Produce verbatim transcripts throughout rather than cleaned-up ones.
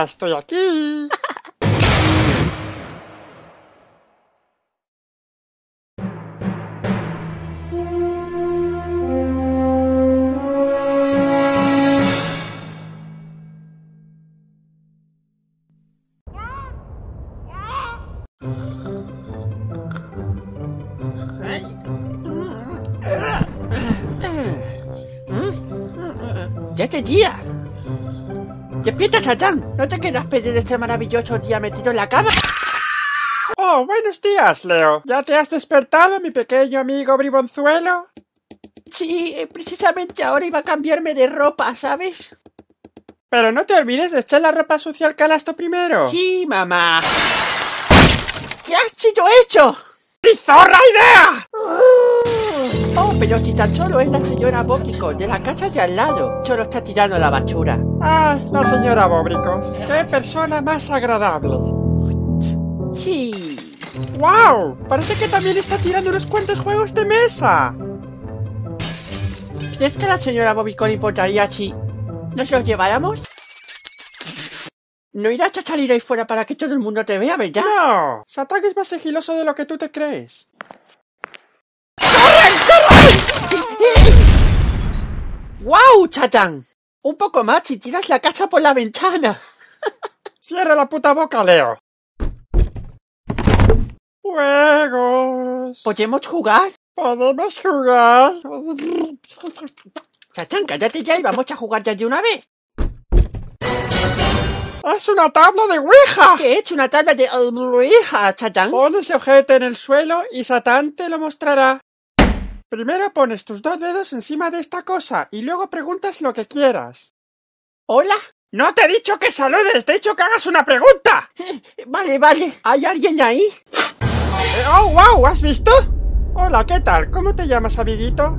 Ya estoy aquí. ¡Ya es día! ¡Despierta, Chachán! ¿No te quieras pedir este maravilloso día metido en la cama? Oh, buenos días, Leo. ¿Ya te has despertado, mi pequeño amigo bribonzuelo? Sí, precisamente ahora iba a cambiarme de ropa, ¿sabes? Pero no te olvides de echar la ropa sucia al canasto primero. Sí, mamá. ¿Qué has sido hecho? ¡Mi zorra idea! Oh, pero si tan solo es la señora Bóbrico de la casa de al lado. Solo está tirando la basura. ¡Ay, la señora Bóbrico! ¡Qué persona más agradable! Sí. ¡Wow! Parece que también está tirando unos cuantos juegos de mesa. ¿Crees que a la señora Bóbrico le importaría si nos los lleváramos? No irás a salir ahí fuera para que todo el mundo te vea, ¿verdad? ¡No! Satán es más sigiloso de lo que tú te crees. ¡Guau, Chachán! Un poco más y tiras la casa por la ventana. ¡Cierra la puta boca, Leo! ¡Juegos! ¿Podemos jugar? ¡Podemos jugar! Chachán, cállate ya y vamos a jugar ya de una vez. ¡Es una tabla de Ouija! ¿Qué he hecho? Una tabla de Ouija, Chachán. Pon ese objeto en el suelo y Satán te lo mostrará. Primero pones tus dos dedos encima de esta cosa y luego preguntas lo que quieras. ¿Hola? ¡No te he dicho que saludes! ¡Te he dicho que hagas una pregunta! Vale, vale. ¿Hay alguien ahí? Eh, ¡Oh, wow! ¿Has visto? Hola, ¿qué tal? ¿Cómo te llamas, amiguito?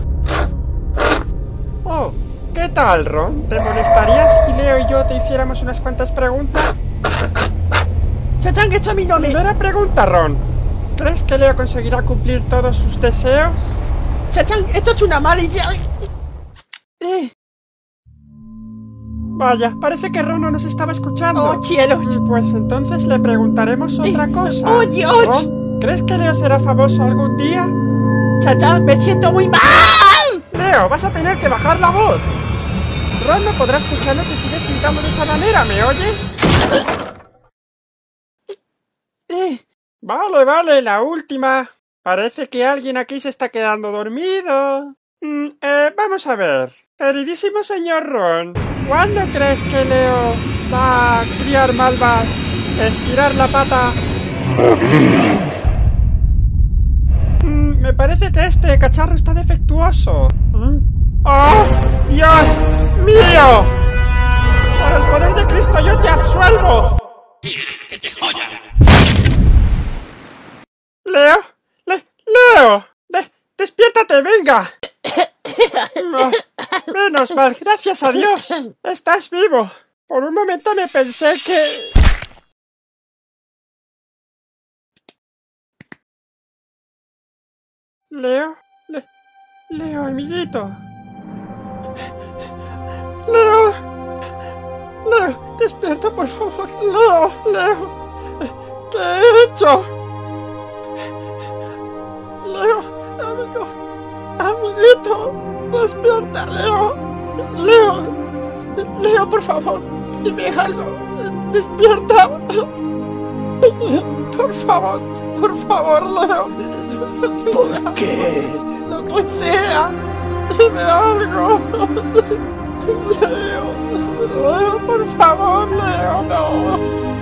Oh, ¿qué tal, Ron? ¿Te molestarías si Leo y yo te hiciéramos unas cuantas preguntas? Chachán, esto a mí no me... Primera pregunta, Ron. ¿Crees que Leo conseguirá cumplir todos sus deseos? Chachán, esto es una mala idea. Eh. Vaya, parece que Ron no nos estaba escuchando. ¡Oh, cielos! Pues entonces le preguntaremos otra Eh. cosa. ¡Oh, Dios! Ron, ¿crees que Leo será famoso algún día? Chachán, me siento muy mal. Leo, vas a tener que bajar la voz. Ron no podrá escucharnos si sigues gritando de esa manera, ¿me oyes? Eh. Vale, vale, la última. Parece que alguien aquí se está quedando dormido. Mm, eh, vamos a ver. Queridísimo señor Ron, ¿cuándo crees que Leo va a criar malvas? Estirar la pata. Mm, me parece que este cacharro está defectuoso. ¿Mm? ¡Oh, Dios mío! Por el poder de Cristo yo te absuelvo. ¡Que te jodan! Leo, Le Leo, de despiértate, venga. No, menos mal, gracias a Dios. Estás vivo. Por un momento me pensé que... Leo, Le Leo, amiguito. Leo, Leo, despierta, por favor. Leo, Leo, ¿qué he hecho? Leo, amigo, amiguito, despierta, Leo. Leo, Leo, por favor, dime algo. Despierta. Por favor, por favor, Leo. ¿Por qué? Lo que sea. Dime algo. Leo, Leo, por favor, Leo, no.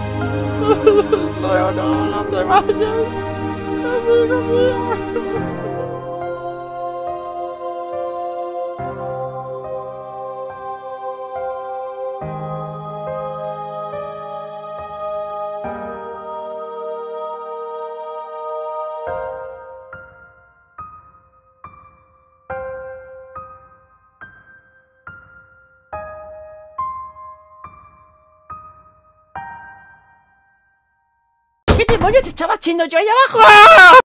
Leo, no, no te vayas. Amigo mío. ¿Qué demonios te estaba haciendo yo ahí abajo? ¡Ah!